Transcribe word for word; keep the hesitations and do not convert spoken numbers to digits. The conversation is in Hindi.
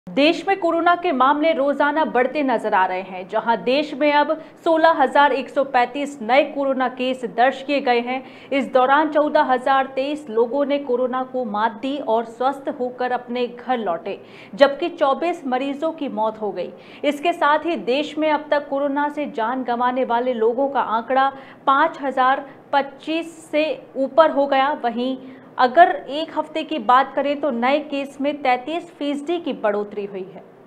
देश में कोरोना के मामले रोजाना बढ़ते नजर आ रहे हैं, जहां देश में अब सोलह हज़ार एक सौ पैंतीस नए कोरोना केस दर्ज किए गए हैं। इस दौरान चौदह हज़ार तेईस लोगों ने कोरोना को मात दी और स्वस्थ होकर अपने घर लौटे, जबकि चौबीस मरीजों की मौत हो गई। इसके साथ ही देश में अब तक कोरोना से जान गंवाने वाले लोगों का आंकड़ा पाँच हज़ार पच्चीस से ऊपर हो गया। वहीं अगर एक हफ्ते की बात करें तो नए केस में तैंतीस फीसदी की बढ़ोतरी हुई है।